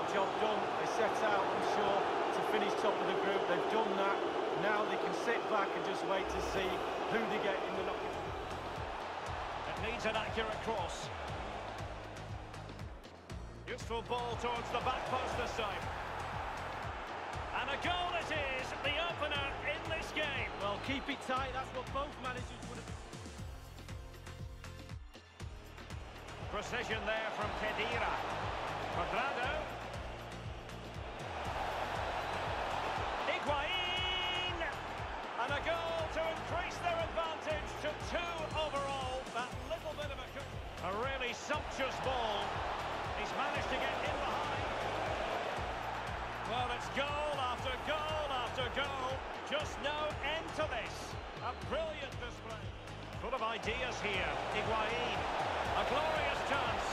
job done. They set out, I'm sure, to finish top of the group. They've done that. Now they can sit back and just wait to see who they get in the knockout. It needs an accurate cross. Useful ball towards the back post this time. And a goal it is, the opener in this game. Well, keep it tight, that's what both managers would have... Precision there from Khedira. Cuadrado. Higuain! And a goal to increase their advantage to 2 overall. That little bit of a really sumptuous ball. He's managed to get in behind. Well, it's goal after goal after goal. Just no end to this. A brilliant display. Full of ideas here. Higuain. A glorious chance.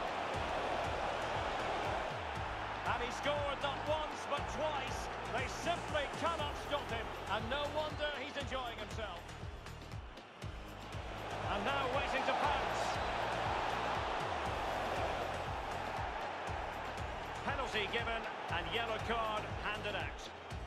And he scored not once but twice. They simply cannot stop him. And no wonder he's enjoying himself. And now waiting to pounce. Penalty given and yellow card handed out.